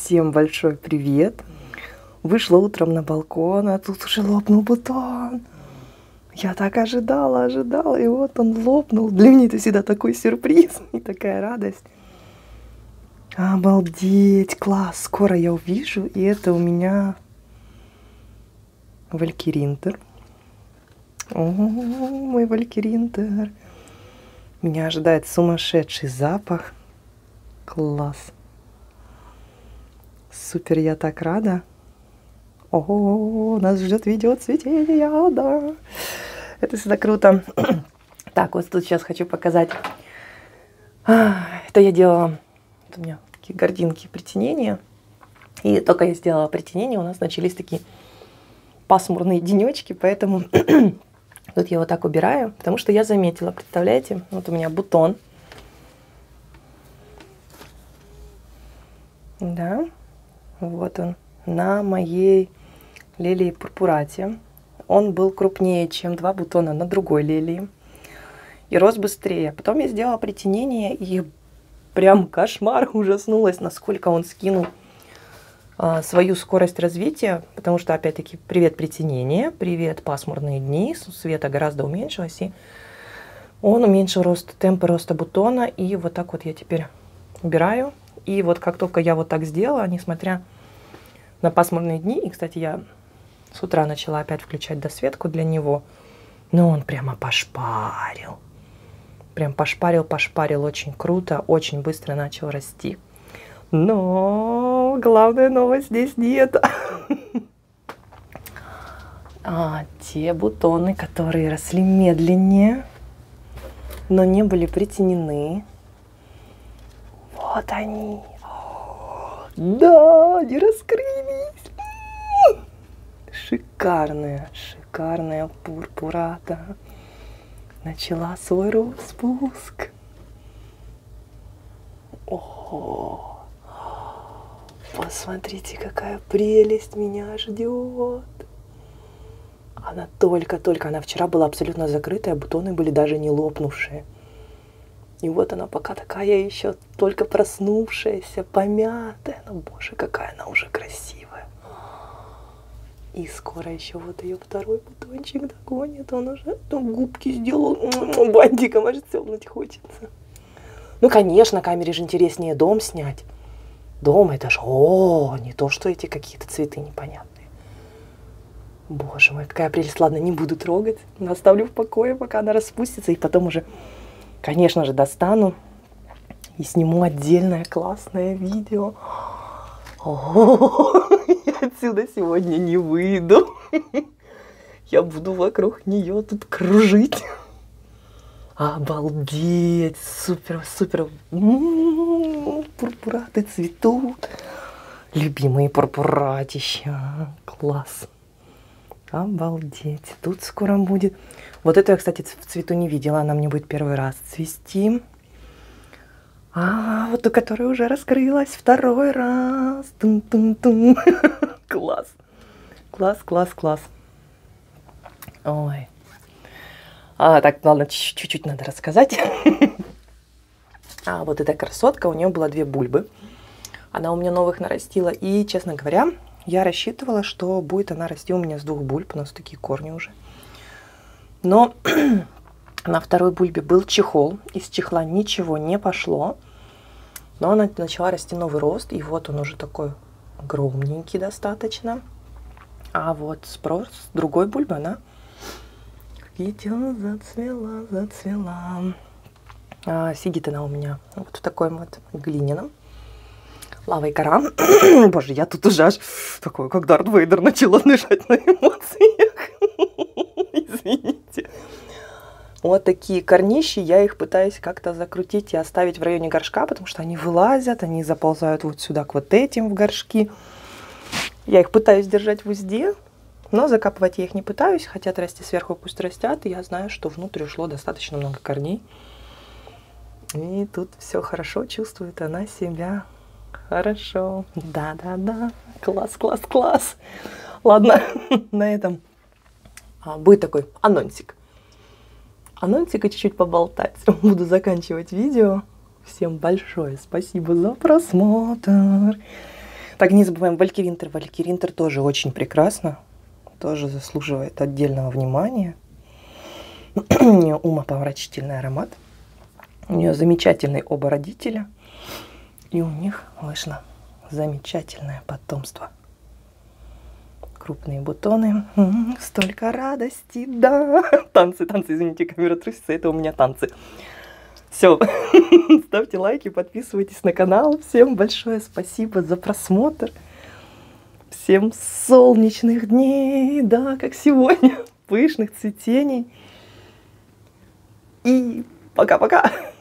Всем большой привет. Вышла утром на балкон, а тут уже лопнул бутон. Я так ожидала, и вот он лопнул. Для меня это всегда такой сюрприз и такая радость. Обалдеть, класс. Скоро я увижу, и это у меня валькиринтер. О, мой валькиринтер. Меня ожидает сумасшедший запах. Класс. Супер, я так рада. О, нас ждет видео цветения, да. Это всегда круто. Так, вот тут сейчас хочу показать. Это я делала. Вот у меня такие гординки притенения. И только я сделала притенение, у нас начались такие пасмурные денечки, поэтому тут я вот так убираю, потому что я заметила, представляете, вот у меня бутон. Да, вот он на моей лилии пурпурате. Он был крупнее, чем два бутона на другой лилии. И рос быстрее. Потом я сделала притенение, и прям кошмар, ужаснулась, насколько он скинул свою скорость развития. Потому что, опять-таки, привет притенение, привет пасмурные дни. Света гораздо уменьшилась, и он уменьшил темп роста бутона. И вот так вот я теперь убираю. И вот как только я вот так сделала, несмотря на пасмурные дни, и, кстати, я с утра начала опять включать досветку для него, но он прямо пошпарил. Прям пошпарил очень круто, очень быстро начал расти. Но главная новость здесь нет. Те бутоны, которые росли медленнее, но не были притенены, вот они. Да, они раскрылись. Шикарная пурпурата начала свой распуск. О, посмотрите, какая прелесть меня ждет. Она она вчера была абсолютно закрытая, бутоны были даже не лопнувшие. И вот она пока такая еще только проснувшаяся, помятая. Ну, боже, какая она уже красивая. И скоро еще вот ее второй бутончик догонит. Он уже губки сделал бантиком, аж темнуть хочется. Ну, конечно, камере же интереснее дом снять. Дом это же, не то, что эти какие-то цветы непонятные. Боже мой, какая прелесть. Ладно, не буду трогать. Оставлю в покое, пока она распустится. И потом уже, конечно же, достану и сниму отдельное классное видео. Я отсюда сегодня не выйду. Я буду вокруг нее тут кружить. Обалдеть! Супер. Пурпураты цветут. Любимые пурпуратища. Класс. Обалдеть. Тут скоро будет. Вот это я, кстати, в цвету не видела. Она мне будет первый раз цвести. Вот ту, которая уже раскрылась второй раз. Тун-тун-тун. Класс. Ой. Так, ладно, чуть-чуть надо рассказать. Вот эта красотка, у нее было 2 бульбы. Она у меня новых нарастила. И, честно говоря, я рассчитывала, что будет она расти у меня с 2 бульб. У нас такие корни уже. Но на второй бульбе был чехол. Из чехла ничего не пошло. Но она начала расти новый рост. И вот он уже такой огромненький достаточно. А вот с другой бульбы она, видите, зацвела. Сидит она у меня вот в такой вот глиняном. Лава и гора. Боже, я тут уже аж такой, как Дарт Вейдер, начала дышать на эмоциях. Извините. Вот такие корнищи, я их пытаюсь как-то закрутить и оставить в районе горшка, потому что они вылазят, они заползают вот сюда к вот этим в горшки. Я их пытаюсь держать в узде, но закапывать я их не пытаюсь, хотят расти сверху, пусть растят, и я знаю, что внутрь ушло достаточно много корней. И тут все хорошо, чувствует она себя хорошо. Да, класс. Ладно, на этом будет такой анонсик. И чуть-чуть поболтать. Буду заканчивать видео. Всем большое спасибо за просмотр. Так, не забываем Валькиринтер. Валькиринтер тоже очень прекрасно. Тоже заслуживает отдельного внимания. У нее умопомрачительный аромат. У нее замечательные оба родителя. И у них вышло замечательное потомство. Крупные бутоны. Столько радости, да. Танцы, извините, камера трусится, это у меня танцы. Все, ставьте лайки, подписывайтесь на канал. Всем большое спасибо за просмотр. Всем солнечных дней, да, как сегодня. Пышных цветений. И пока-пока.